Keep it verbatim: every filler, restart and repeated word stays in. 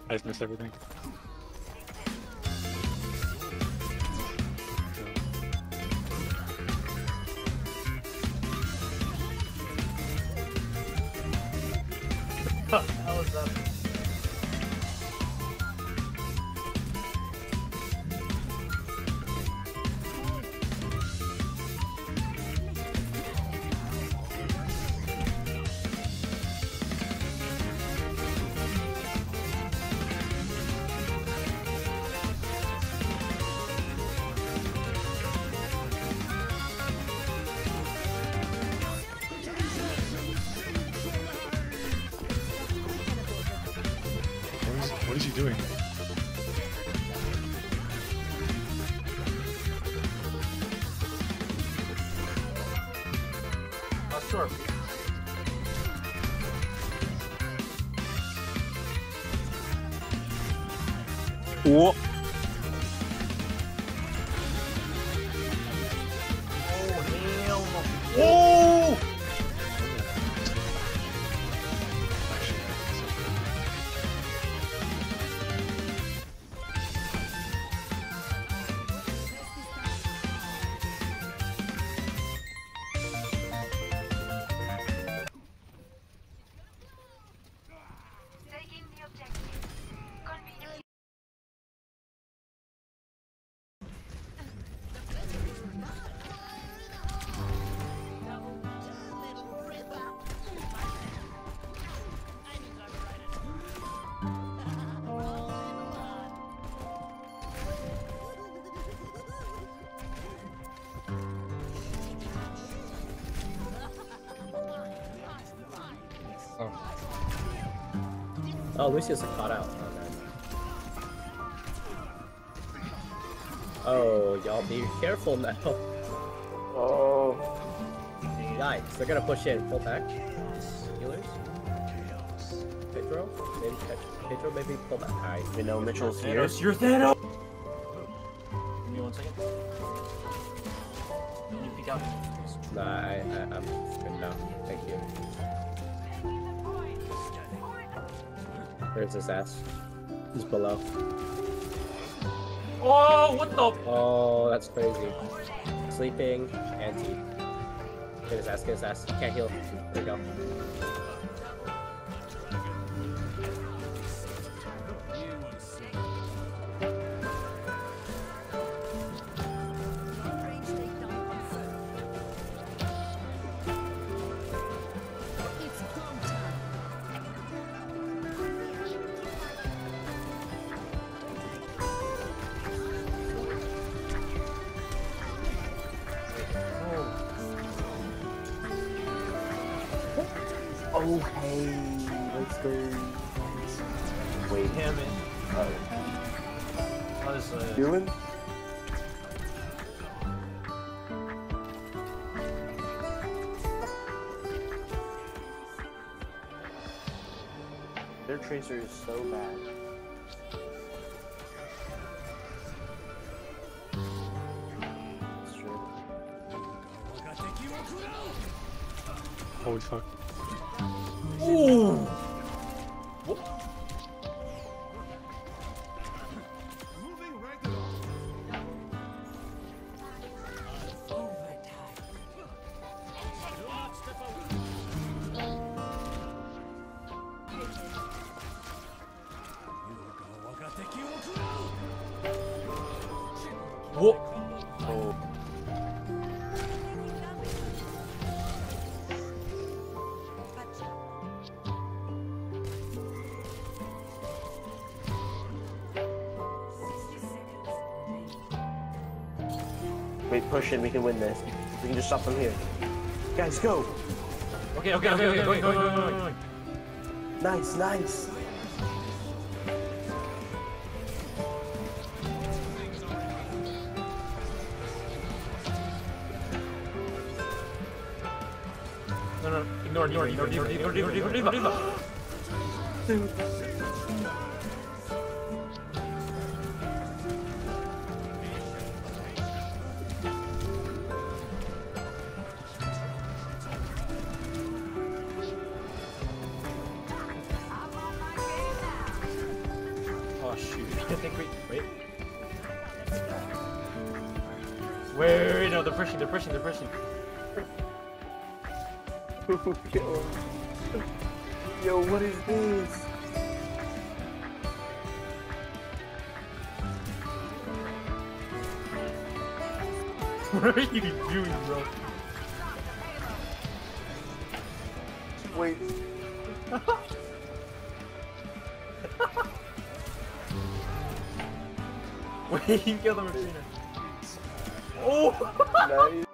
I just missed everything. How was that? What is he doing? Uh, sure. What? Oh, hell no. Oh! Taking the objective. Conveniently. Oh, Lucius is caught out. Oh, y'all be careful now. Oh. Guys, they're gonna push in. Pull back. Healers. Pedro? Maybe Pedro, maybe pull back. Alright. We know Mitchell's here. Thanos, you're Thanos! Give me one second. Can you peek out? Nah, I, I, I'm good now. Thank you. There's his ass. He's below. Oh, what the? Oh, that's crazy. Sleeping, anti. Get his ass, get his ass. Can't heal. There we go. Oh, hey, let's go. Wait, him in. Oh. How is uh... Healing? Their tracer is so bad. That's true. Holy fuck. Ooh! What? What? Oh. Wait, push in, we can win this. We can just stop them here. Guys, go! Okay, okay, okay, okay, going, going, going, going, going. Nice, nice! No, no, ignore, ignore, ignore, ignore, ignore, ignore, ignore, ignore, ignore. Dude. take re- wait. Wait, wait, wait, no, they're pushing, they're pushing, they're pushing. Yo. Yo, what is this? What are you doing, bro? Wait. Wait, you killed the machine. Oh! Nice.